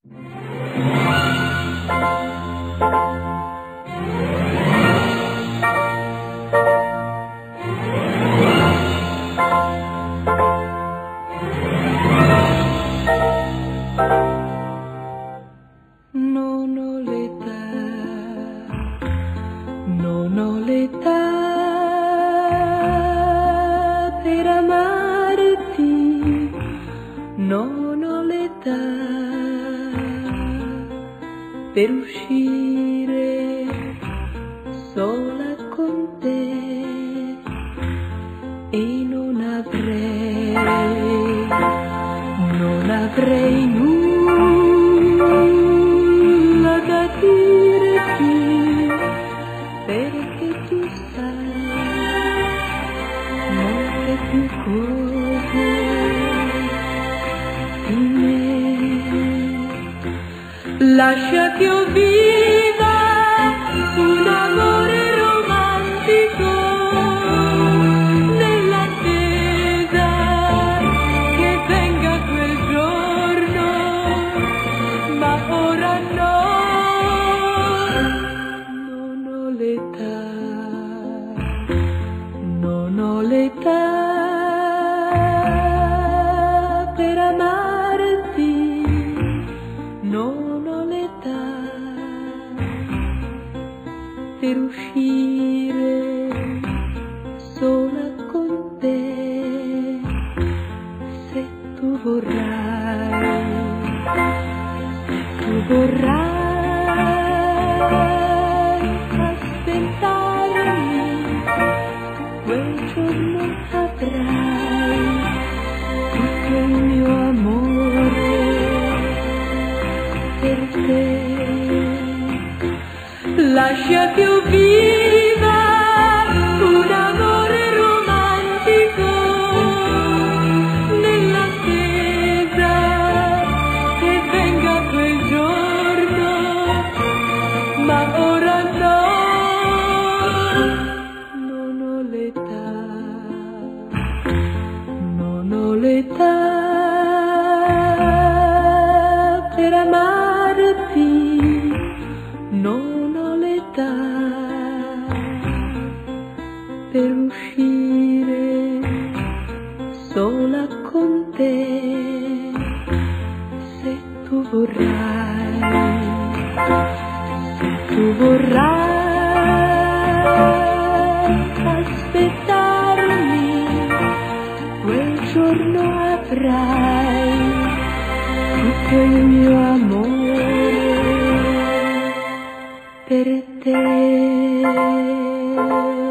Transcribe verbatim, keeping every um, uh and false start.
Non ho l'età, non ho l'età per amarti, non ho l'età per uscire sola con te e non avrei, non avrei nulla da dirti, perché tu sai molte più cose di me. Lascia che io viva un amore romantico nell'attesa che venga quel giorno, ma ora no, non ho l'età, non ho l'età per amarti, non ho l'età per uscire sola con te. Se tu vorrai, se tu vorrai aspettarmi, quel giorno avrai tutto il mio amore per te. Lascia che io viva un amore romantico nell'attesa che venga quel giorno, ma ora no, non ho l'età, non ho l'età per amarti, non ho l'età per uscire sola con te. Se tu vorrai, se tu vorrai aspettarmi, quel giorno avrai tutto il mio amore per te.